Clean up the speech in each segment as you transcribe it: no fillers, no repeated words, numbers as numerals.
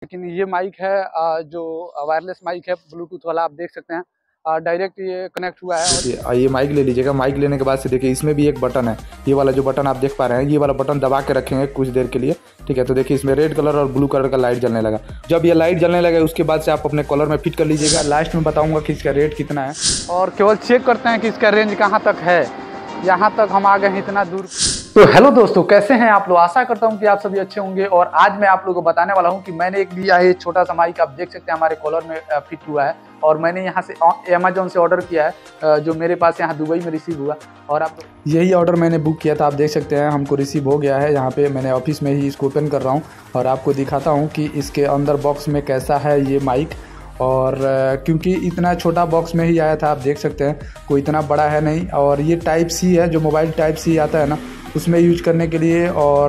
लेकिन ये माइक है जो वायरलेस माइक है, ब्लूटूथ वाला। आप देख सकते हैं डायरेक्ट ये कनेक्ट हुआ है। ये माइक ले लीजिएगा। माइक लेने के बाद से देखिए इसमें भी एक बटन है, ये वाला जो बटन आप देख पा रहे हैं, ये वाला बटन दबा के रखेंगे कुछ देर के लिए, ठीक है। तो देखिए इसमें रेड कलर और ब्लू कलर का लाइट जलने लगा। जब ये लाइट जलने लगे उसके बाद से आप अपने कॉलर में फिट कर लीजिएगा। लास्ट में बताऊंगा कि इसका रेट कितना है और केवल चेक करते हैं कि इसका रेंज कहाँ तक है। यहाँ तक हम आ गए हैं इतना दूर। तो हेलो दोस्तों, कैसे हैं आप लोग? आशा करता हूँ कि आप सभी अच्छे होंगे। और आज मैं आप लोगों को बताने वाला हूँ कि मैंने एक लिया है छोटा सा माइक। आप देख सकते हैं हमारे कॉलर में फिट हुआ है और मैंने यहाँ से अमेजोन से ऑर्डर किया है, जो मेरे पास यहाँ दुबई में रिसीव हुआ। और आप यही ऑर्डर मैंने बुक किया था। आप देख सकते हैं हमको रिसीव हो गया है। यहाँ पे मैंने ऑफिस में ही इसको ओपन कर रहा हूँ और आपको दिखाता हूँ कि इसके अंदर बॉक्स में कैसा है ये माइक। और क्योंकि इतना छोटा बॉक्स में ही आया था, आप देख सकते हैं कोई इतना बड़ा है नहीं। और ये टाइप सी है, जो मोबाइल टाइप सी आता है ना, उसमें यूज करने के लिए, और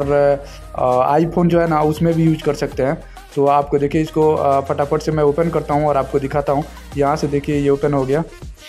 आईफोन जो है ना उसमें भी यूज कर सकते हैं। तो आपको देखिए इसको फटाफट से मैं ओपन करता हूँ और आपको दिखाता हूँ। यहाँ से देखिए ये ओपन हो गया,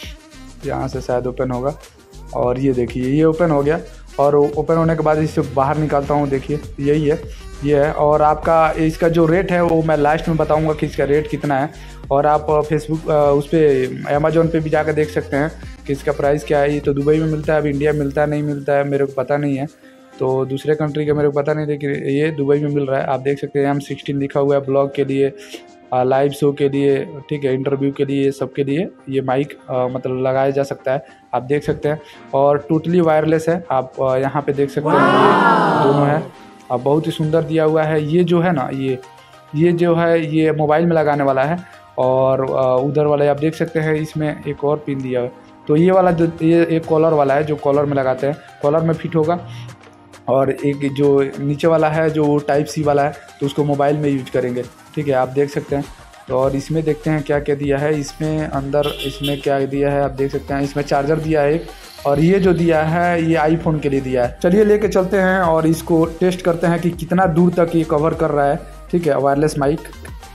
यहाँ से शायद ओपन होगा। और ये देखिए ये ओपन हो गया। और ओपन होने के बाद इसे बाहर निकालता हूँ, देखिए यही है, ये है। और आपका इसका जो रेट है वो मैं लास्ट में बताऊंगा कि इसका रेट कितना है। और आप फेसबुक उस पर अमेजोन पे भी जाकर देख सकते हैं कि इसका प्राइस क्या है। ये तो दुबई में मिलता है, अब इंडिया में मिलता है नहीं मिलता है मेरे को पता नहीं है, तो दूसरे कंट्री का मेरे को पता नहीं, लेकिन ये दुबई में मिल रहा है। आप देख सकते हैं M16 लिखा हुआ है, ब्लॉग के लिए, लाइव शो के लिए, ठीक है, इंटरव्यू के लिए, सब के लिए ये माइक मतलब लगाया जा सकता है। आप देख सकते हैं और टोटली वायरलेस है। आप यहाँ पे देख सकते हैं ये दोनों है। अब बहुत ही सुंदर दिया हुआ है। ये जो है ना, ये जो है ये मोबाइल में लगाने वाला है। और उधर वाले आप देख सकते हैं इसमें एक और पिन दिया है। तो ये वाला जो ये एक कॉलर वाला है, जो कॉलर में लगाते हैं, कॉलर में फिट होगा। और एक जो नीचे वाला है जो टाइप सी वाला है, तो उसको मोबाइल में यूज करेंगे, ठीक है। आप देख सकते हैं। तो और इसमें देखते हैं क्या क्या दिया है इसमें अंदर। इसमें क्या दिया है आप देख सकते हैं। इसमें चार्जर दिया है एक, और ये जो दिया है ये आईफोन के लिए दिया है। चलिए लेके चलते हैं और इसको टेस्ट करते हैं कि कितना दूर तक ये कवर कर रहा है, ठीक है, वायरलेस माइक।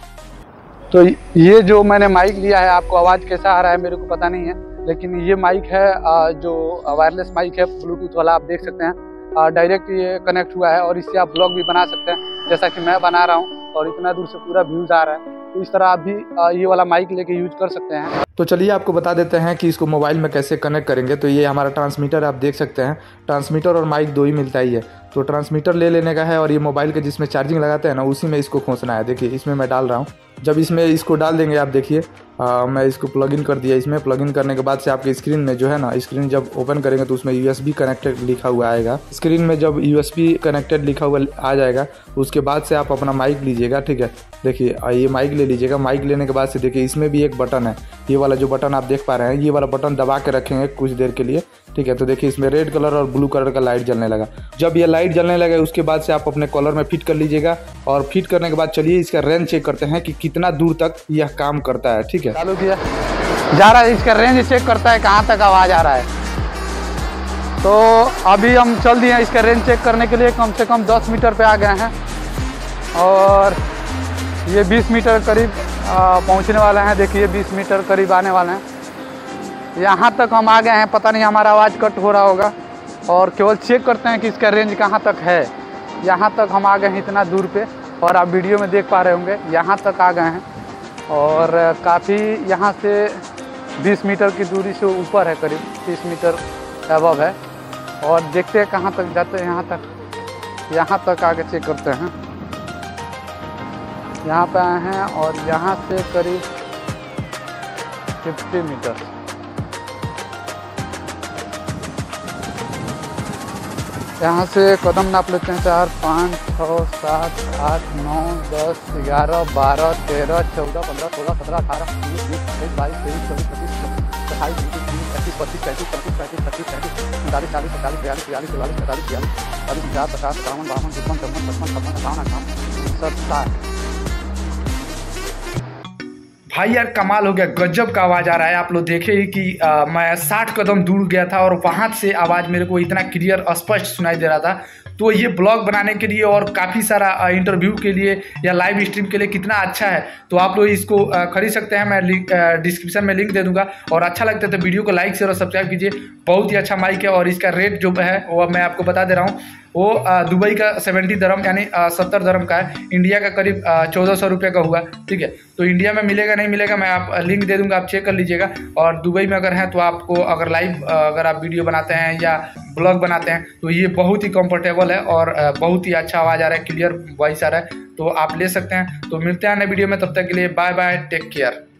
तो ये जो मैंने माइक लिया है, आपको आवाज़ कैसा आ रहा है मेरे को पता नहीं है, लेकिन ये माइक है जो वायरलेस माइक है, ब्लूटूथ वाला। आप देख सकते हैं डायरेक्ट ये कनेक्ट हुआ है और इससे आप ब्लॉग भी बना सकते हैं, जैसा कि मैं बना रहा हूँ। और इतना दूर से पूरा व्यूज आ रहा है, तो इस तरह आप भी ये वाला माइक लेके यूज कर सकते हैं। तो चलिए आपको बता देते हैं कि इसको मोबाइल में कैसे कनेक्ट करेंगे। तो ये हमारा ट्रांसमीटर आप देख सकते हैं। ट्रांसमीटर और माइक दो ही मिलता ही है। तो ट्रांसमीटर ले लेने का है और ये मोबाइल के जिसमें चार्जिंग लगाते हैं ना, उसी में इसको खोसना है। देखिए इसमें मैं डाल रहा हूँ। जब इसमें इसको डाल देंगे, आप देखिए मैं इसको प्लग इन कर दिया। इसमें प्लग इन करने के बाद से आपके स्क्रीन में जो है ना, स्क्रीन जब ओपन करेंगे तो उसमें USB कनेक्टेड लिखा हुआ आएगा। स्क्रीन में जब USB कनेक्टेड लिखा हुआ आ जाएगा, उसके बाद से आप अपना माइक लीजिएगा, ठीक है। देखिए ये माइक ले लीजिएगा। माइक लेने के बाद से देखिए इसमें भी एक बटन है, ये वाला जो बटन आप देख पा रहे हैं, ये वाला बटन दबा के रखेंगे कुछ देर के लिए, ठीक है। तो देखिए इसमें रेड कलर और ब्लू कलर का लाइट जलने लगा। जब ये लाइट जलने लगे उसके बाद से आप अपने कॉलर में फिट कर लीजिएगा। और फिट करने के बाद चलिए इसका रेंज चेक करते हैं कि कितना दूर तक यह काम करता है, ठीक है। चालू किया जा रहा है, इसका रेंज चेक करता है कहाँ तक आवाज़ आ रहा है। तो अभी हम चल दिए हैं इसका रेंज चेक करने के लिए। कम से कम 10 मीटर पे आ गए हैं और ये 20 मीटर करीब पहुंचने वाले हैं। देखिए 20 मीटर करीब आने वाले हैं। यहाँ तक हम आ गए हैं, पता नहीं हमारा आवाज़ कट हो रहा होगा। और केवल चेक करते हैं कि इसका रेंज कहाँ तक है। यहाँ तक हम आ गए हैं इतना दूर पे, और आप वीडियो में देख पा रहे होंगे यहाँ तक आ गए हैं। और काफ़ी यहाँ से 20 मीटर की दूरी से ऊपर है, करीब 30 मीटर अबव है। और देखते हैं कहाँ तक जाते हैं। यहाँ तक आके चेक करते हैं। यहाँ पे आए हैं और यहाँ से करीब 50 मीटर। यहाँ से कदम नाप लेते हैं। 4, 5, 6, 7, 8, 9, 10, 11, 12, 13, 14, 15, 16, 17, 18, 19, 20, 21, 22, 23, 24, 25, 26, 27, 28, 29, 30, 31, 32, 33, 34, 35, 36, 37, 38, 39, 40, 41, 42, 43, 44, 45, 46, 47, 48, 49, 50, 51, 52, 53, 54, 55, 56, 57, 58, भाई यार कमाल हो गया, गजब का आवाज़ आ रहा है। आप लोग देखे ही कि मैं 60 कदम दूर गया था और वहाँ से आवाज़ मेरे को इतना क्लियर स्पष्ट सुनाई दे रहा था। तो ये ब्लॉग बनाने के लिए और काफ़ी सारा इंटरव्यू के लिए या लाइव स्ट्रीम के लिए कितना अच्छा है। तो आप लोग इसको खरीद सकते हैं। मैं डिस्क्रिप्शन में लिंक दे दूंगा। और अच्छा लगता है तो वीडियो को लाइक शेयर और सब्सक्राइब कीजिए। बहुत ही अच्छा माइक है और इसका रेट जो है वो मैं आपको बता दे रहा हूँ। वो दुबई का 70 दरम यानी 70 दरम का है, इंडिया का करीब 1400 रुपये का हुआ। ठीक है, तो इंडिया में मिलेगा नहीं मिलेगा मैं आप लिंक दे दूंगा, आप चेक कर लीजिएगा। और दुबई में अगर हैं तो आपको अगर लाइव अगर आप वीडियो बनाते हैं या ब्लॉग बनाते हैं तो ये बहुत ही कंफर्टेबल है और बहुत ही अच्छा आवाज़ आ रहा है, क्लियर वॉइस आ रहा है, तो आप ले सकते हैं। तो मिलते हैं नए वीडियो में, तब तक के लिए बाय बाय, टेक केयर।